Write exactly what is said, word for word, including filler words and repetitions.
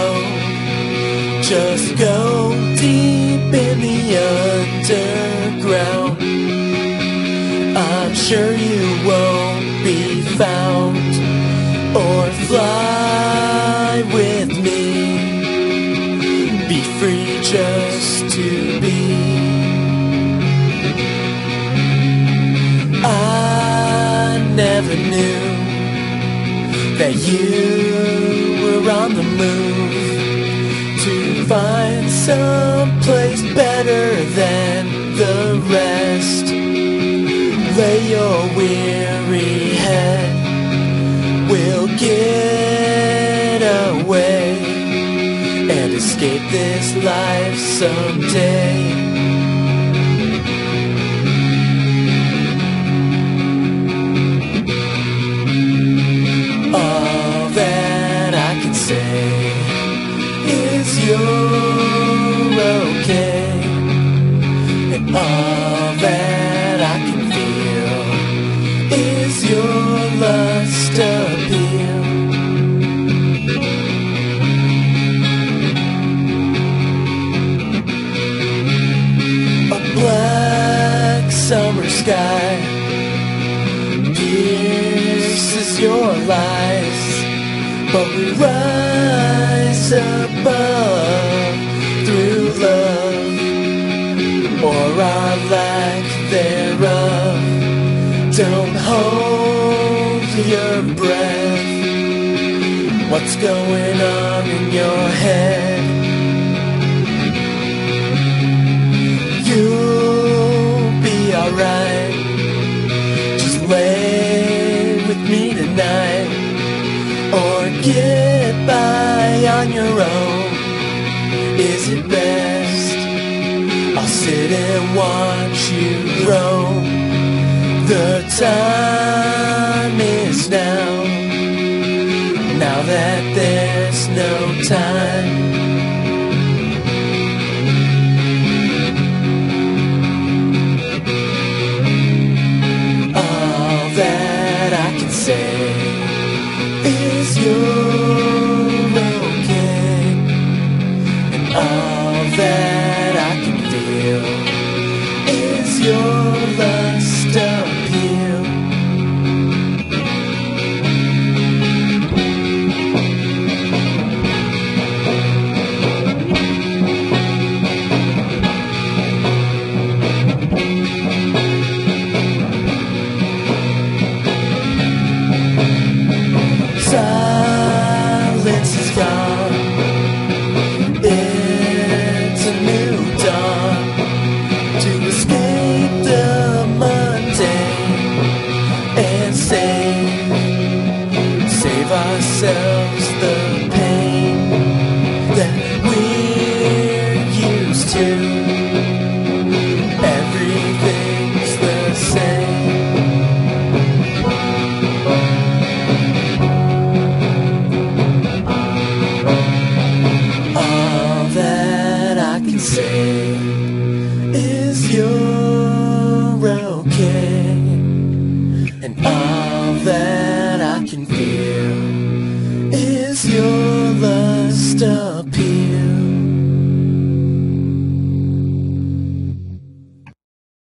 know. Just go deep in the underground. I'm sure you won't be found. Or fly with me. Be free just to be. I never knew that you were on the move to find some place better than the rest. Lay your weary head, we'll get away and escape this life someday. All that I can say is you're okay, and all that I can feel is your lust appeal. A black summer sky pierces your lies, but we rise above through love, or our lack thereof. Don't hold your breath. What's going on in your head? You'll be alright. Just lay with me tonight, or get by on your own. Is it best? I'll sit and watch you roam. The time is now, now that there's no time.